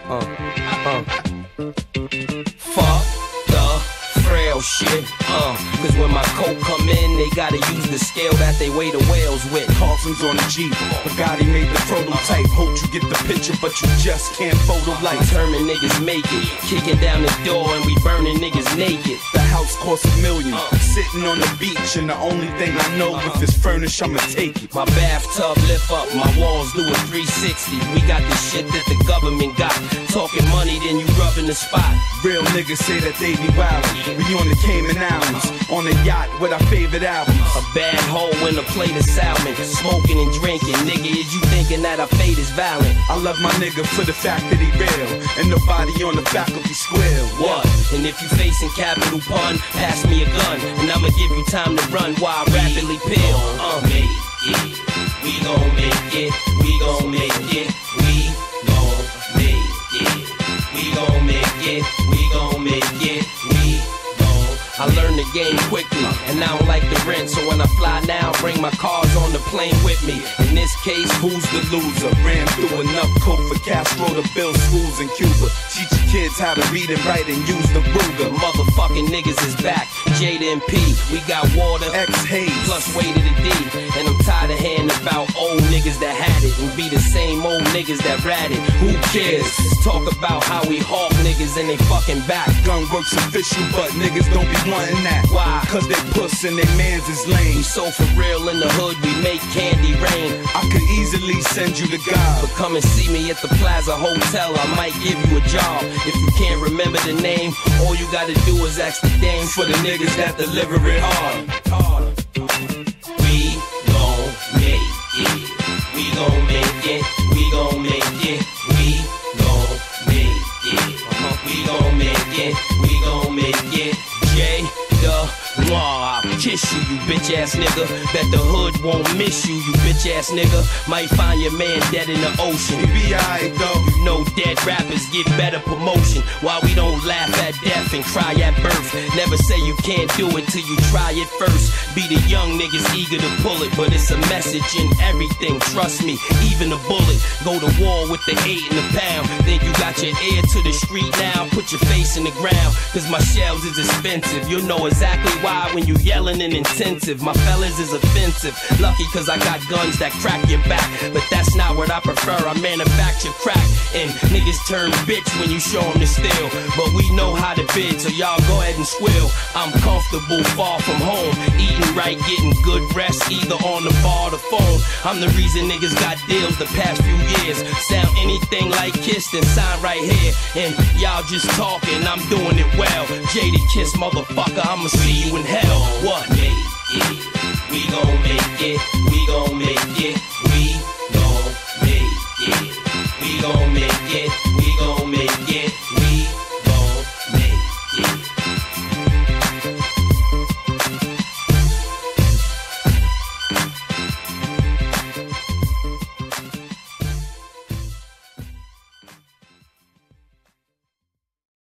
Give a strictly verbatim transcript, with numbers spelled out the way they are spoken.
Uh, uh. Fuck the frail shit, uh. Cause when my coat come in, they gotta use the scale that they weigh the whales with. Carlson's on the Jeep, Bugatti made the prototype. Hope you get the picture, but you just can't photo light. Determined niggas make it, kicking down the door and we burning niggas naked. The house costs a million, uh. sitting on the beach, and the only thing I know if it's furnished, I'ma take it. My bathtub lift up, my walls do a three sixty. We got the shit that the government got. Talking money, then you rubbing the spot. Real niggas say that they be wildin'. We on the Cayman Islands, on a yacht with our favorite albums. A bad hoe in a plate of salmon, smoking and drinking. Nigga, is you thinking that our fate is violent? I love my nigga for the fact that he real, and nobody on the faculty squeal. What? And if you facing capital pun, pass me a gun, and I'ma give you time to run while I rapidly peel. Uh. Make it, we gon' make it, we gon' make it, we gon' make it, we gon' make it, we gon' make it, we gon' I learned the game quickly, and I don't like the rent, so when I fly now, bring my cars on the plane with me. In this case, who's the loser? Ran through enough coke for Castro to build schools in Cuba. Teach your kids how to read and write and use the Ruger. Motherfucking niggas is back, Jada and P. We got water, X-Haze, plus way to the D. And I'm tired of hearing about old niggas that had it and be the same old niggas that ratted. Who cares? Talk about how we hawk niggas and they fucking back. Gun works official, but niggas don't be wanting that. Why? Cause they puss and they mans is lame. We so for real in the hood, we make candy rain. I could easily send you to God, but come and see me at the Plaza Hotel, I might give you a job. If you can't remember the name, all you gotta do is ask the dame for the niggas that deliver it hard. We gon' make it, we gon' make it, we gon' make it, we gon' make it, we gon' make it, we gon' make it. J the Law, I'll kiss you, you bitch ass nigga. Bet the hood won't miss you, you bitch ass nigga. Might find your man dead in the ocean. He be alright though. You know dead rappers get better promotion. Why we don't laugh at death and cry at birth? Never say you can't do it till you try it first. Be the young niggas eager to pull it, but it's a message in everything. Trust me, even a bullet. Go to war with the eight and the pound. Think you got your ear to the street now? Put your face in the ground, cause my shells is expensive. You'll know exactly why when you yelling and intensive. My fellas is offensive. Lucky cause I got guns that crack your back, but that's not what I prefer. I manufacture crack, and niggas turn bitch when you show them the steel. But we know how to bid, so y'all go ahead and squill. I'm comfortable, far from home, eating right, getting good rest, either on the bar or the phone. I'm the reason niggas got deals the past few years. Sound anything like Kiss, then sign right here. And y'all just talking, I'm doing it well. Jada Kiss, motherfucker, I'ma see you in hell.